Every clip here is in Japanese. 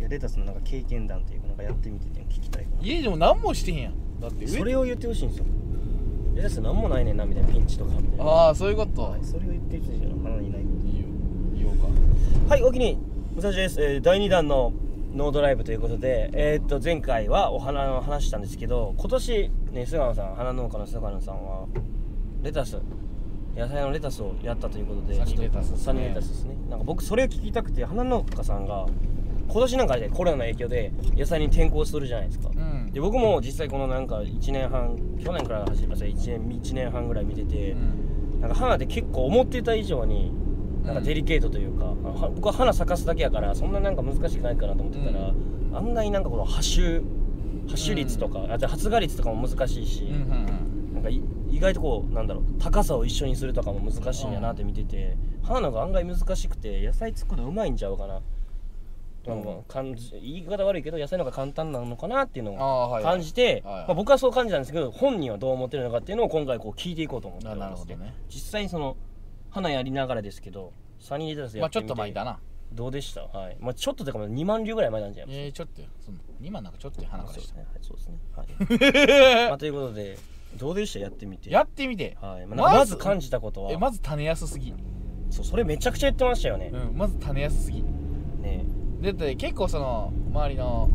レタスのなんか経験談というかなんかやってみてて聞きたいか家でも何もしてへんやん。だってそれを言ってほしいんですよ。レタスなんもないねんなみたいなピンチとかみたいな。 ああそういうこと、 はい、それを言ってほしいの鼻にないこといいよ言おうか。 はい、おきに武蔵です、第2弾のノードライブということで、前回はお花の話したんですけど、今年ね菅野さん、花農家の菅野さんはレタス、野菜のレタスをやったということで、 サニーレタスですね。 サニーレタスですね。なんか僕それを聞きたくて、花農家さんが今年なんかでコロナの影響で野菜に転向するじゃないですか、で僕も実際このなんか1年半、去年から始めました1年半ぐらい見てて、なんか花って結構思ってた以上になんかデリケートというか、僕は花咲かすだけやからそんななんか難しくないかなと思ってたら、案外なんかこの発種率とか、発芽率とかも難しいし、なんか意外とこうなんだろう、高さを一緒にするとかも難しいんやなって見てて、花のが案外難しくて野菜作るのうまいんちゃうかな、言い方悪いけど野菜の方が簡単なのかなっていうのを感じて、僕はそう感じたんですけど、本人はどう思ってるのかっていうのを今回こう聞いていこうと思ってます。実際にその花やりながらですけど、サニーレタスやってみて、 ちょっと前だな。どうでした？はい。ちょっとでかも2万粒ぐらい前なんじゃないですか。 ちょっとその2万なんかちょっと花からした。 そうですね。はい。ということでどうでした？やってみて。 はい。 まず感じたことは。 まず種安すぎ。 そう、それめちゃくちゃ言ってましたよね。 まず種安すぎ。ね。だって結構その周りの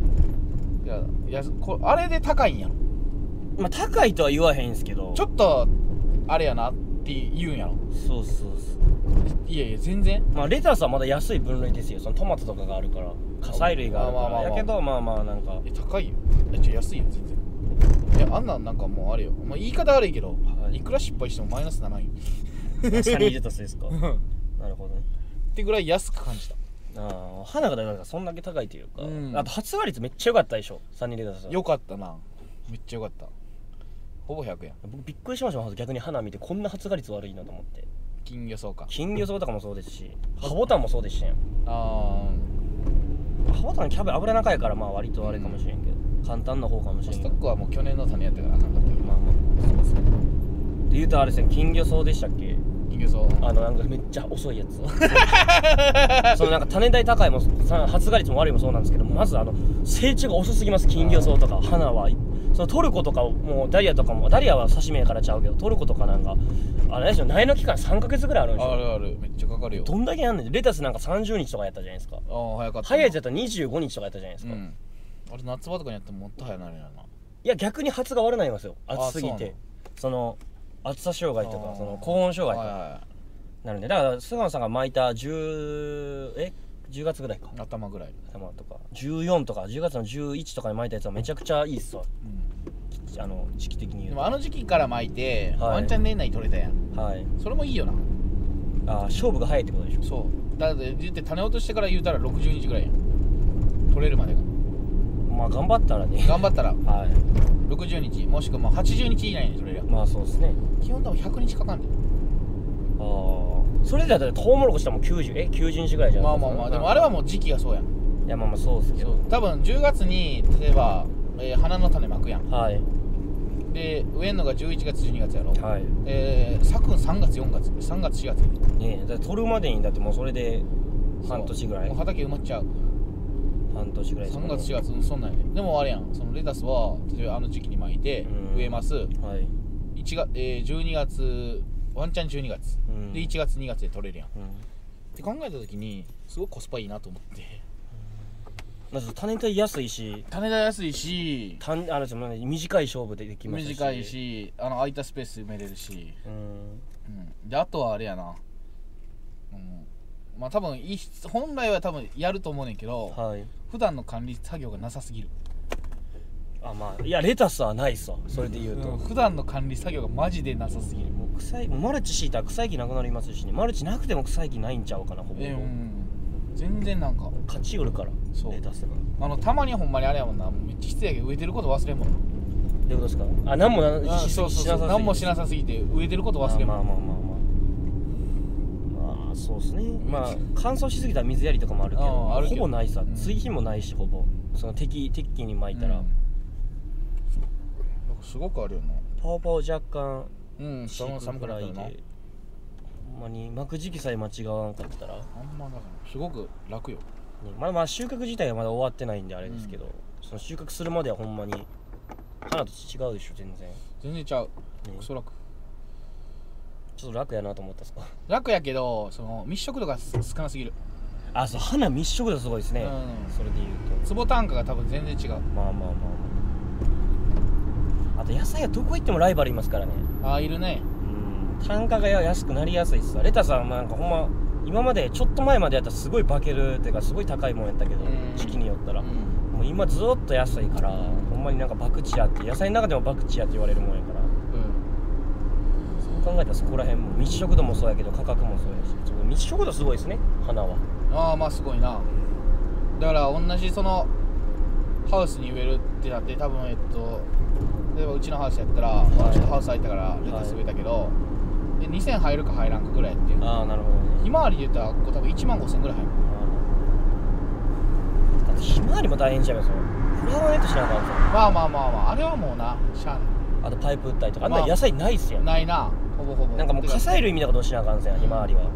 あれで高いんやろ。 高いとは言わへんすけど。 ちょっとあれやなって言うんやろ。 そう。 いや全然。 レタスはまだ安い分類ですよ。そのトマトとかがあるから、果菜類があるから。やけどなんか高いよ。安いよ全然。あんなんかもうあれよ。言い方悪いけど、いくら失敗してもマイナス7位。 サニーレタスですか。なるほどね。 ってぐらい安く感じた。 花がだからそんだけ高いというか、あと発芽率めっちゃ良かったでしょ、サニーレタス。 良かったな。めっちゃ良かった。ほぼ100やん。 僕びっくりしました。逆に花見てこんな発芽率悪いなと思って。 金魚草か。 金魚草とかもそうですし、ハボタンもそうでしたよ。ハボタン油中やから割とあれかもしれんけど、簡単な方かもしれんけど、 ストックはもう去年の種やったからあかんかったけど、 そうですね。で言うとあれですね、金魚草でしたっけ？ 金魚草。 なんかめっちゃ遅いやつ。そのなんか種代高いも発芽率も悪いもそうなんですけど、まず成長が遅すぎます。金魚草とか花は。そのトルコとかもダリアとかも、ダリアは刺身やからちゃうけど、トルコとかなんかあれでしょ、苗の期間3ヶ月ぐらいあるんでしょ。 あるめっちゃかかるよ。 どんだけやんねん。レタスなんか30日とかやったじゃないですか。 早かった。 早いやつやったら25日とかやったじゃないですか。 あれ夏場とかにやってももっと早なるやな。 いや逆に発が悪ないんですよ、暑すぎて。その暑さ障害とかその高温障害とかなるんで、だから菅野さんが巻いた10月ぐらいか、 頭ぐらいとか14とか10月の11とかに巻いたやつはめちゃくちゃいいっすわ、時期的に言うと。 でも時期から巻いて、ワンチャン年内に取れたやん。はい。それもいいよな。 勝負が早いってことでしょ。そう。 だって言って種落としてから言うたら60日ぐらいやん。取れるまでが。 頑張ったらね。 頑張ったら。はい。60日もしくは80日以内に取れるやん。 そうですね。 基本多分100日かかんで。 それだったらトウモロコシはもう90日ぐらいじゃないですか。 でもあれはもう時期がそうやん。 いやそうですけど、 多分10月に例えば、花の種まくやん。はい。で植えんのが11月12月やろ。はい。咲くん3月4月3月4月ね。だ取るまでにだってもうそれで半年ぐらい。 もう畑埋まっちゃう。 半年ぐらい。 3月4月そんなんやね。でもあれやん、そのレタスは例えば時期に巻いて植えます。はい。12月ワンチャン12月、で1月2月で取れるやん、って考えた時にすごくコスパいいなと思って。 まず種代安いし、短い勝負でできますし、 短いし空いたスペース埋めれるし、であとはあれやな、多分本来は多分やると思うねんけど、普段の管理作業がなさすぎる。 いやレタスはないっすわ。それで言うと、 普段の管理作業がマジでなさすぎる。 もうマルチ敷いたら草木なくなりますしね。マルチなくても草木ないんちゃうかな、ほぼ。 全然なんか勝ちよるから、レタスが。 たまにほんまにあれやもんな、めっちゃ失礼やけど植えてること忘れんもん。 どういうことですか？何もしなさすぎて植えてること忘れんもん。 そうですね。乾燥しすぎたら水やりとかもあるけど、ほぼないさ。追肥もないし、ほぼその適宜に巻いたら、 すごくあるよな。 パワパワ若干寒くなったな。 ほんまに巻く時期さえ間違わんかったらすごく楽よ。 まだ収穫自体がまだ終わってないんであれですけど、その収穫するまではほんまに花と違うでしょ。 全然ちゃう、クソ楽。 ちょっと楽やなと思ったっすか。 楽やけどその密植度が少なすぎる。 あ、そう、花密植度すごいですね、それで言うと坪単価が多分全然違う。 まああと野菜はどこ行ってもライバルいますからね。 ああ、いるね。 単価が安くなりやすいっすわ。レタスはなんかほんま今までちょっと前までやったらすごい化けるっていうかすごい高いもんやったけど、時期によったら、もう今ずっと安いから、ほんまになんか博打やって、野菜の中でも博打やって言われるもんやから、そう考えたらそこら辺も密植度もそうやけど価格もそうやし、密植度すごいですね、花は。 ああ、まあすごいな。だから同じそのハウスに植えるってなって、多分例えばうちのハウスやったら、ちょっとハウス空いたからレタス植えたけど、で2000入るか入らんかぐらいやっていう。 ああ、なるほどね。 ひまわりで言ったらここ多分1万5000ぐらい入る。 だってひまわりも大変ちゃいますよ。フラワーネットしなあかんすよ。 まああれはもうな、しゃあない。 あとパイプ打ったりとか、あんな野菜ないっすよ。 ないな、ほぼなんかもう火砕類みたいなことをしなあかんすよ、ひまわりは。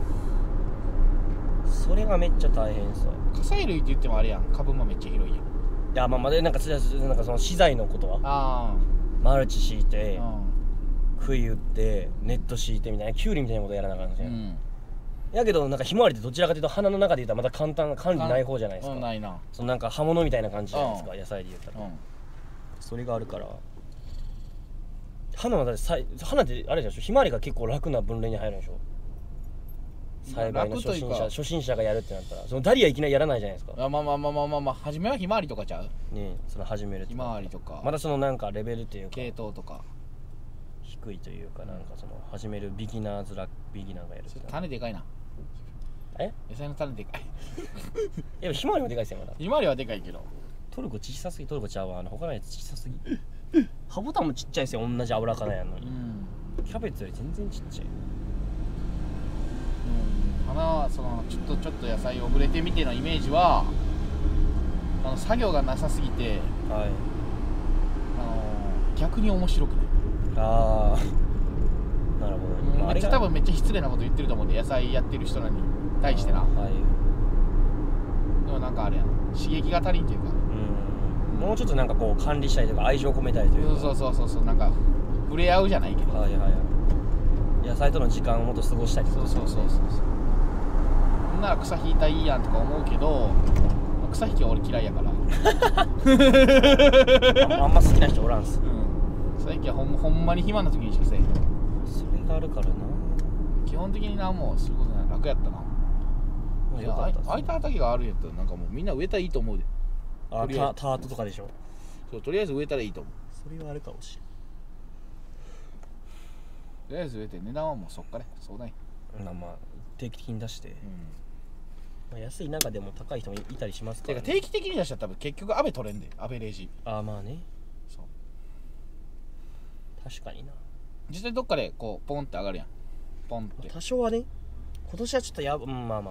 それがめっちゃ大変っすわ。 火砕類って言ってもあれやん、株もめっちゃ広いやん。 いや、まあでなんかその資材のことはマルチ敷いて、杭打ってネット敷いてみたいな、キュウリみたいなことやらなあかんすよ。やけどなんかひまわりってどちらかというと花の中で言ったらまた簡単な管理ない方じゃないですか。ないな。そのなんか葉物みたいな感じじゃないですか、野菜で言ったら。それがあるから花はだって花ってあれでしょ、ひまわりが結構楽な分類に入るんでしょ。栽培の初心者がやるってなったら、そのダリアいきなりやらないじゃないですか。 まあ初めはひまわりとかちゃうね。その始めるひまわりとかまだそのなんかレベルっていうか系統とか低いというか、なんかその始めるビギナーがやる。 種でかいな。野菜の種でかい。 いや、ひまわりもでかいですよ。まだひまわりはでかいけど、 トルコ小さすぎ。トルコちゃうわ、他のやつ小さすぎ。ハボタンもちっちゃいですよ、同じ油かなやんのに。キャベツより全然ちっちゃい。 花はそのちょっと野菜を触れてみてのイメージは、作業がなさすぎて、逆に面白くない。 ああ、なるほど。 めっちゃ多分めっちゃ失礼なこと言ってると思うんで、野菜やってる人らに対してな。でもなんかあれやな、刺激が足りんというか、 もうちょっとなんかこう管理したりとか愛情込めたりというか、 そうなんか触れ合うじゃないけど、野菜との時間をもっと過ごしたりとか。そうほんなら草引いたらいいやんとか思うけど、草引きは俺嫌いやからあんま好きな人おらんす。 草引きはほんまに暇な時にしかせえへん。 それがあるからな。 基本的にな、もうすることない、楽やったな。空いた畑があるんやったらなんかもうみんな植えたらいいと思うで。 タートとかでしょ。 そう、とりあえず植えたらいいと思う。 それはあるかもしれん。 とりあえず植えて値段はもうそっかね、そうだね。 まあ定期的に出して、安い中でも高い人もいたりしますから、ね。 定期的に出したら多分結局アベ取れんで、アベレージ。 まあね。 そう。 確かにな。 実際どっかでこうポンって上がるやん。ポンって。 多少はね。今年はちょっとまあ。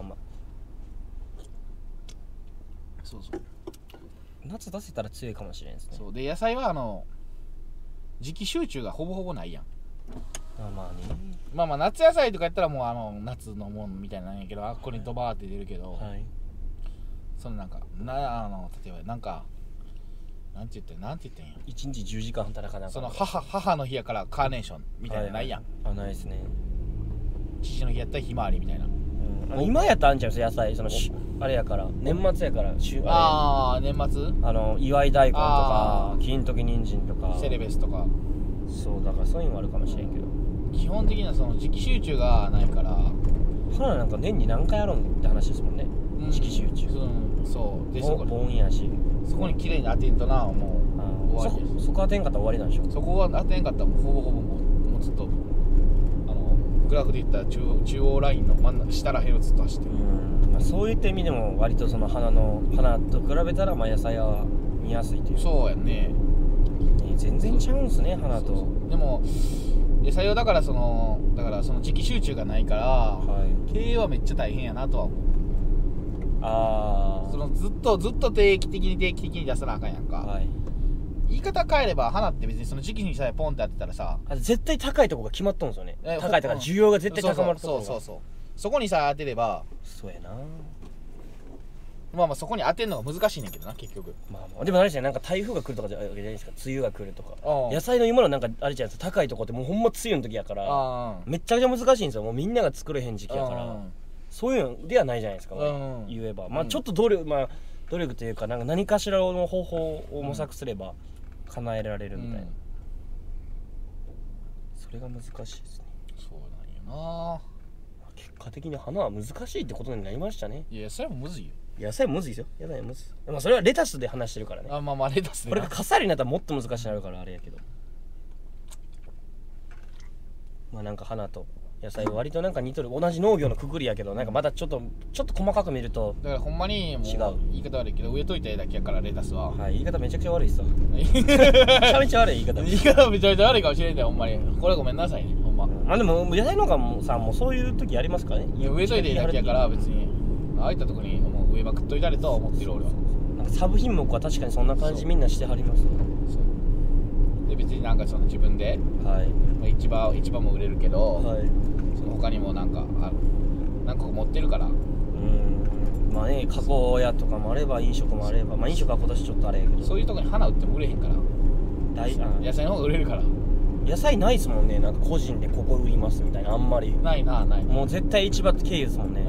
そう。 夏出せたら強いかもしれんですね。 そうで、野菜は時期集中がほぼほぼないやん。 まあね。 まあ夏野菜とかやったらもう夏のもんみたいなんやけど、ここにドバーって出るけど、そのなんか例えばなんかなんて言ったんや、 1日10時間働かなかった。 その母の日やからカーネーションみたいなないやん。 ないですね。 父の日やったらひまわりみたいな。 今やったらあんちゃう野菜、そのあれやから年末やから、 年末祝い大根とか金時人参とかセレベスとか。 そうだからそういうのもあるかもしれんけど、 基本的にはその時期集中がないから。 花なんか年に何回やろうって話ですもんね。時期集中。 そうで、 盆やし、 そこに綺麗に当てんとな、もう終わりです。 そこ当てんかったら終わりなんでしょ。 そこは当てんかったらもうほぼもうずっとグラフで言ったら中央ラインの真ん中下らへんをずっと走ってる。 そういった意味でも割とその花と比べたら野菜は見やすいという。 そうやね。 全然ちゃうんすね、花と。 でも野菜はだからその時期集中がないから、経営はめっちゃ大変やなとは思う。そのずっと定期的に出さなあかんやんか。言い方変えれば、花って別にその時期にさえポンってやってたらさ、 絶対高いとこが決まっとんですよね。高いとか需要が絶対高まるところが。 そこにさ当てれば。 そうやな。 まあまあそこに当てるのが難しいねんけどな結局。 まあでもあれですね、なんか台風が来るとかじゃないですか、梅雨が来るとか。野菜の今のなんかあれじゃないですか、高いとこってもうほんま梅雨の時やからめっちゃくちゃ難しいんですよ。もうみんなが作れへん時期やからそういうのではないじゃないですか、言えば。まあちょっと努力というか、なんか何かしらの方法を模索すれば叶えられるみたいな、それが難しいですね。 そうなんよな。 結果的に花は難しいってことになりましたね。 いやそれもむずいよ。 野菜もむずいですよ。野菜もむずい。まあそれはレタスで話してるからね。 まあレタスで。 これがカサリになったらもっと難しくなるからあれやけど。まあなんか花と野菜は割となんか似とる、同じ農業のくくりやけど、なんかまたちょっと細かく見るとだからほんまにもう違う。言い方悪いけど植えといた絵だけやからレタスは。 はい、言い方めちゃくちゃ悪いっすわ。めちゃめちゃ悪い言い方。 言い方めちゃめちゃ悪いかもしれんねほんまに。これごめんなさいねほんま。 まあでも野菜農家さんもそういう時ありますからね。 いや植えといた絵だけやから別にああいったとこにもう植えまくっといたれとは思ってる俺は。 なんかサブ品目は確かにそんな感じみんなしてはります。 で別になんかその自分で、市場も売れるけど、その他にもなんか何個か持ってるから。 まあね、加工屋とかもあれば飲食もあれば、まあ飲食は今年ちょっとあれやけど、 そういうとこに花売っても売れへんから。野菜の方が売れるから。 野菜ないっすもんね。なんか個人でここ売りますみたいなあんまりない。 もう絶対市場経由ですもんね。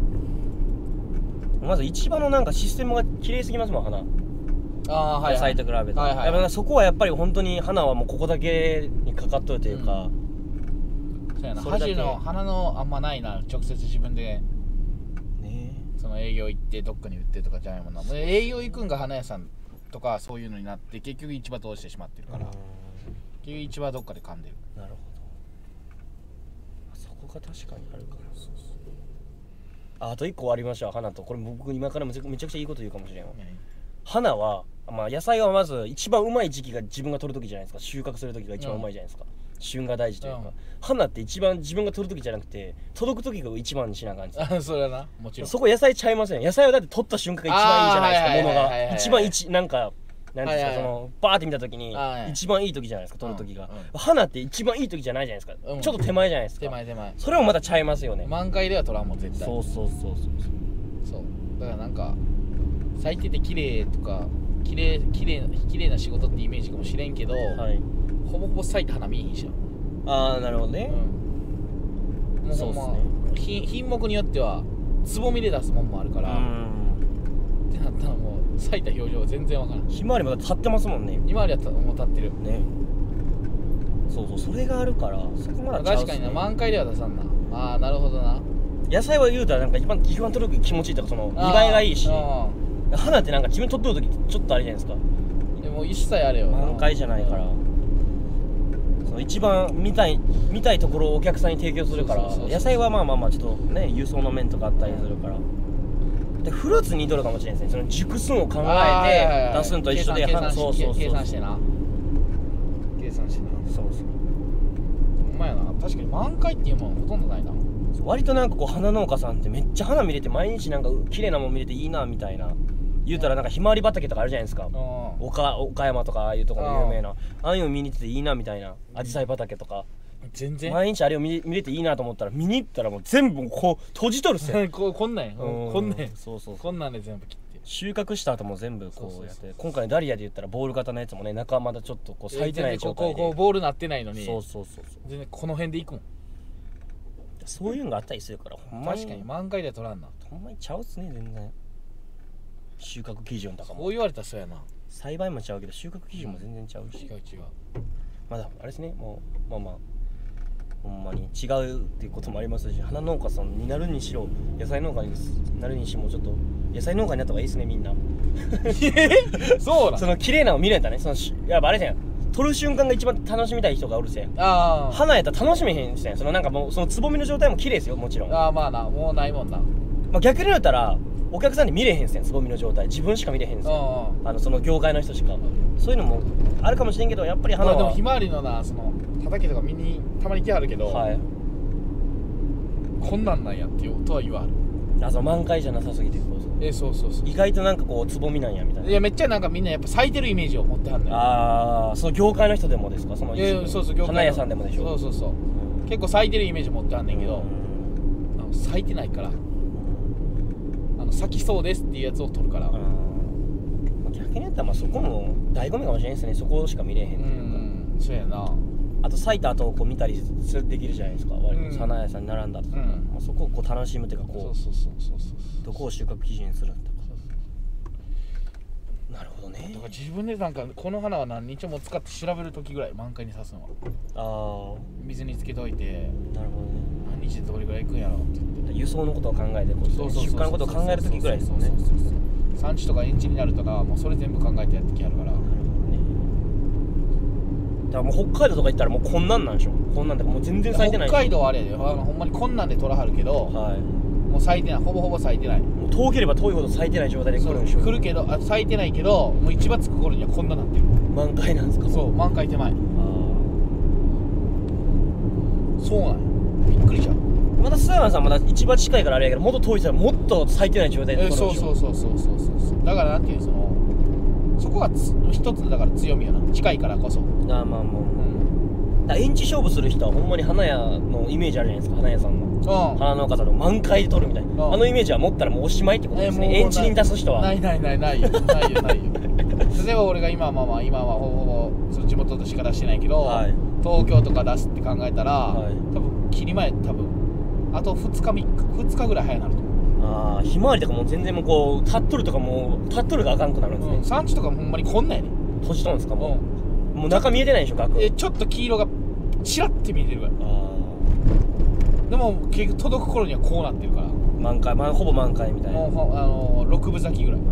まず市場のなんかシステムが綺麗すぎますもん花。野菜と比べて、そこはやっぱり本当に花はもうここだけにかかっとるというか、 そうやな。箸の花のあんまないな。直接自分でその営業行ってどっかに売ってとかじゃないもんな。営業行くんが花屋さんとかそういうのになって結局市場通してしまってるから、結局市場はどっかで噛んでる。 なるほど。そこが確かにあるから。あと1個ありました。花とこれ僕今からめちゃくちゃいいこと言うかもしれんわ。花はまあ野菜はまず一番うまい時期が自分が取る時じゃないですか。収穫する時が一番うまいじゃないですか。旬が大事というか、花って一番自分が取る時じゃなくて届く時が一番にしなあかんですよ。 それはな、もちろん。 そこ野菜ちゃいません。野菜はだって取った瞬間が一番いいじゃないですか。ものが一番なんかなんですか、そのバーって見た時に一番いい時じゃないですか、取る時が。花って一番いい時じゃないじゃないですか。ちょっと手前じゃないですか。 手前。 それもまたちゃいますよね。 満開では取らんもん絶対。 そうだからなんか咲いてて綺麗とか綺麗な仕事ってイメージかもしれんけど、ほぼほぼ咲いた花見えへんしな。なるほどね。 もうほんま品目によってはつぼみで出すもんもあるから、ってなったらもう咲いた表情は全然わからん。 ひまわりもだって立ってますもんね。 ひまわりやったらもう立ってるね。 そうそれがあるからそこまだ確かにな。満開では出さんな。なるほどな。 野菜は言うたらなんか一番取る時気持ちいいとか、その見栄えがいいし、花ってなんか自分取ってる時ちょっとあれじゃないですか。 でも一切あれよ、 満開じゃないから、その一番見たいところをお客さんに提供するから。野菜はまあちょっとね輸送の面とかあったりするから。でフルーツに似とるかもしれないですね。その熟寸を考えて出すんと一緒で、 計算してな。そうほんまやな。確かに満開っていうものほとんどないな。 割となんかこう花農家さんってめっちゃ花見れて毎日なんか綺麗なもん見れていいなみたいな。言うたらなんかひまわり畑とかあるじゃないですか。岡山とかああいうところの有名なああいうの見に行ってていいなみたいな。アジサイ畑とか全然毎日あれを見れていいなと思ったら見に行ったらもう全部こう閉じとるっすよ。 こんなんや。こんなんで全部切って。 収穫した後も全部こうやって。今回ダリアで言ったらボール型のやつもね、中まだちょっとこう咲いてない状態でこうボールなってないのに。 そう全然この辺でいくもん。 そういうのがあったりするから、ほんまに確かに満開では取らんな。 ほんまにちゃうっすね。全然収穫基準とかもそう言われたらそうやな。 栽培もちゃうけど収穫基準も全然ちゃうし。 違うまだあれですね。もうほんまに違うっていうこともありますし、花農家さんになるにしろ野菜農家になるにしろちょっと野菜農家になった方がいいですねみんな。 そうだ。 その綺麗なの見れたね。そのやっぱあれじゃん、取る瞬間が一番楽しみたい人がおるせん。花やったら楽しめへんしね。そのなんかもうそのつぼみの状態も綺麗ですよもちろん。 まあな、もうないもんな。 逆に言うたらお客さんに見れへんせん。つぼみの状態自分しか見れへんせん。その業界の人しか。そういうのもあるかもしれんけど、やっぱり花はでもひまわりのな、その畑とか見にたまに来はるけど、こんなんなんやってとは言わはる。 その満開じゃなさすぎてそう意外となんかこうつぼみなんやみたいな。 いやめっちゃなんかみんなやっぱ咲いてるイメージを持ってはんねん。 その業界の人でもですか。そのそう花屋さんでもでしょ。 そう結構咲いてるイメージ持ってはんねんけど、咲いてないから。 咲きそうですっていうやつを取るから。 逆にやったらまあそこも醍醐味かもしれないですね。そこしか見れへんっていうか。 そうやな。 あと咲いた後をこう見たりできるじゃないですか。花屋さんに並んだとか、そこをこう楽しむっていうか、こうどこを収穫基準にするんだとか。なるほどね。 だから自分でなんかこの花は何日も使って調べる時ぐらい満開に刺すのは。水につけといて。 なるほどね。 何日でどれぐらい行くんやろって言って。 輸送のことを考えて、出荷のことを考える時ぐらいですよね。 産地とか園地になるとか、もうそれ全部考えてやってきはるから。 だからもう北海道とか行ったらもうこんなんなんでしょ。こんなんでもう全然咲いてない。 北海道はあれやで、ほんまにこんなんで取らはるけど、もう咲いてない、ほぼほぼ咲いてない。もう遠ければ遠いほど咲いてない状態で来るんでしょ。 来るけど、咲いてないけど、もう市場つく頃にはこんななってる。 満開なんですか。 そう、満開手前。そうなんや、びっくりした。 まだ須山さんまだ市場近いからあれやけど、もっと遠い人はもっと咲いてない状態で来るんでしょ。 そう。だからなんていうそこが一つだから強みやな、近いからこそ。 まあ園地勝負する人はほんまに花屋のイメージあるじゃないですか。花屋さんの花農家さんの満開で取るみたいな、あのイメージは持ったらもうおしまいってことですね。園地に出す人はないよ例えば俺が今はほぼほぼその地元としか出してないけど、東京とか出すって考えたら、多分切り前あと2日ぐらい早くなると思う。 ひまわりとかも全然もうこうタットルとかもタットルがあかんくなるんですね。 産地とかもほんまにこんなんやね。 閉じとんですか。もう中見えてないでしょ。額ちょっと黄色がチラッて見えてるから。でも結局届く頃にはこうなってるから、 満開、ほぼ満開みたいな。 もう6分咲きぐらい。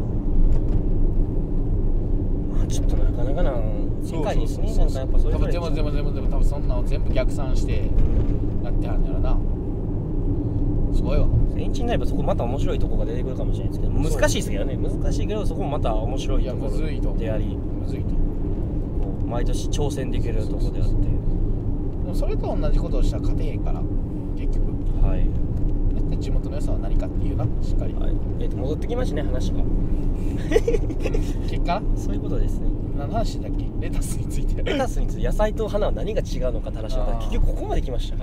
ちょっとなかなかな世界ですね。なんかやっぱそれぞれでも多分そんなの全部逆算してやってはんやろな。すごいわ。 園地になればそこまた面白いとこが出てくるかもしれないですけど、難しいですけどね。難しいけどそこもまた面白いところであり、 むずいと毎年挑戦できるところであって、でもそれと同じことをしたら勝てへんから結局。地元の良さは何かっていうな、しっかり。 戻ってきましたね、話が。 結果そういうことですね。 何の話だっけ。レタスについて。 レタスについて、野菜と花は何が違うのかって話だったら結局ここまで来ました。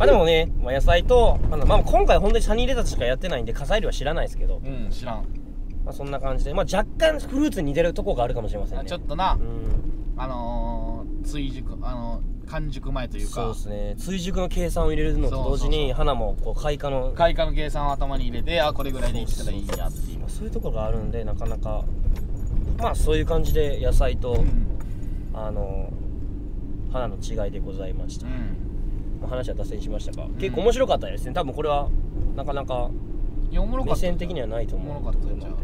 でもね、野菜と今回本当にサニーレタスしかやってないんで、笠入りは知らないですけど、 知らん。 そんな感じで、若干フルーツに似てるとこがあるかもしれませんね。 ちょっとな、追熟、完熟前というか。 そうですね。追熟の計算を入れるのと同時に花もこう開花の計算を頭に入れて、これぐらいでいったらいいやっていう、 そういうところがあるんで、なかなかそういう感じで野菜と、花の違いでございました。話は脱線しましたが、結構面白かったですね。多分これはなかなか目線的にはないと思うので、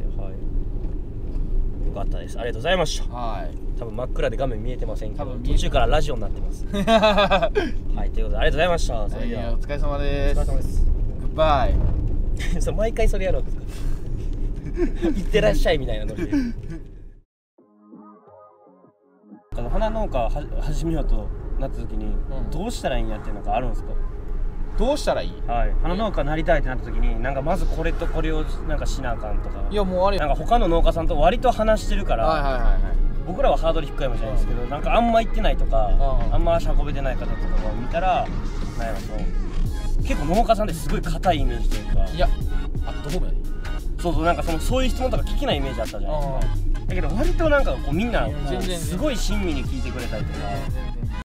よかったです。ありがとうございました。多分真っ暗で画面見えてませんけど、途中からラジオになってます。はい、ということでありがとうございました。それではお疲れ様です。 お疲れ様です。 グッバイ。 毎回それやろうですか。いってらっしゃいみたいなノリで。花農家始めようとなった時にどうしたらいいんやっていうのがあるんですか。 どうしたらいい？ 花農家になりたいってなった時に、なんかまずこれとこれをなんかしなあかんとか。 いやもうあれなんか他の農家さんと割と話してるから、僕らはハードル低いかもしれないですけど、なんかあんま行ってないとか、あんま足運べてない方とかを見たら、なんやろ、結構農家さんってすごい硬いイメージというか。 いや、どこもやで。 そうなんかそういう質問とか聞けないイメージあったじゃないですか。だけど割となんかこうみんなすごい親身に聞いてくれたりとか。